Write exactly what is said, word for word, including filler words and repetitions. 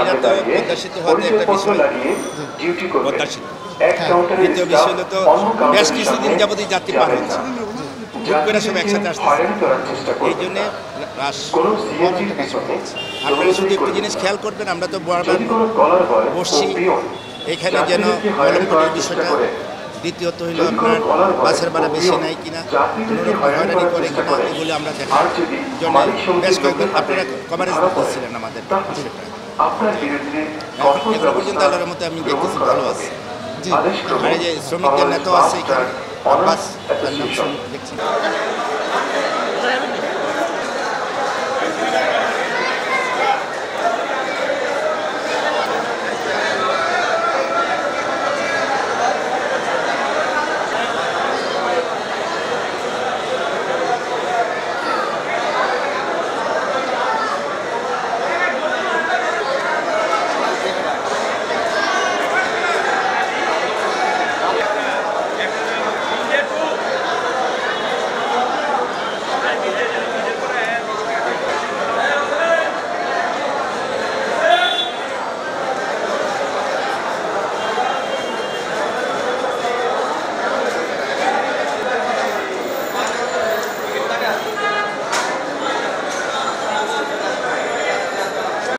যাত্রীরা তো প্রত্যাশিত হওয়াতে একটা বিষয় প্রত্যাশিত। দ্বিতীয় বিষয় হলো তো বেশ কিছুদিন যাবতীয় যাত্রী পার হচ্ছে, হুট করে সব একসাথে আসতেছে, এই জন্যে রাশ। আপনারা শুধু একটু জিনিস খেয়াল করবেন, আমরা তো বারবার বসছি এখানে যেন অলম্পটের বিষয়টা, দ্বিতীয়ত হইল আপনার বাসের ভাড়া বেশি নাই কিনা, কোনোরকম হয়রানি করে কিনা, এগুলো আমরা দেখার জন্য বেশ কয়েকবার আপনারা কভারেজ দিচ্ছিলেন আমাদের বিষয়টা। এখনো পর্যন্ত আল্লাহর মতো আমি দেখতেছি ভালো আছে। আর এই যে শ্রমিকদের নেতাও আছে এখানে, আব্বাস তার নাম দেখছি।